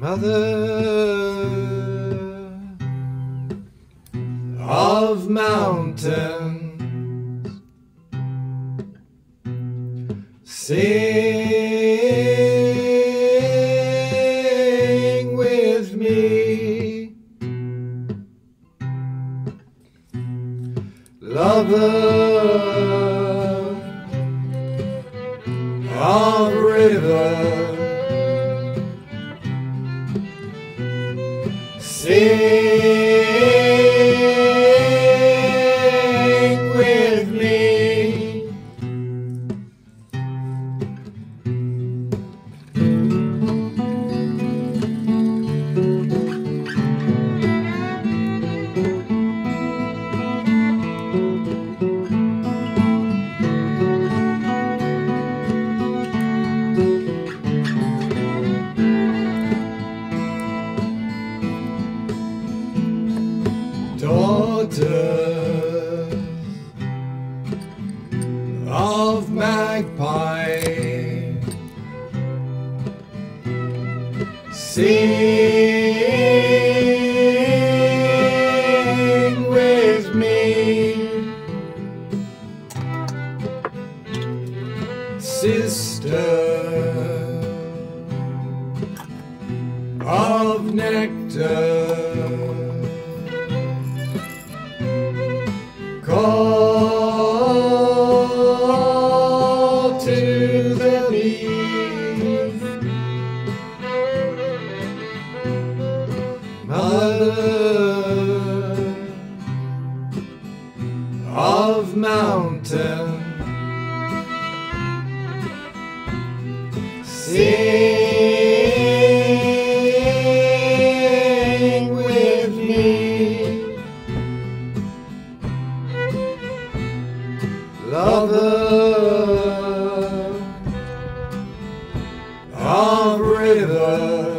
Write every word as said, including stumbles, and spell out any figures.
Mother of mountains, sing with me. Lover of rivers, sing with me. Daughters of magpie, sing with me. Sister of nectar, call to the leaf. Mother of mountain, sing with me. Lover of river,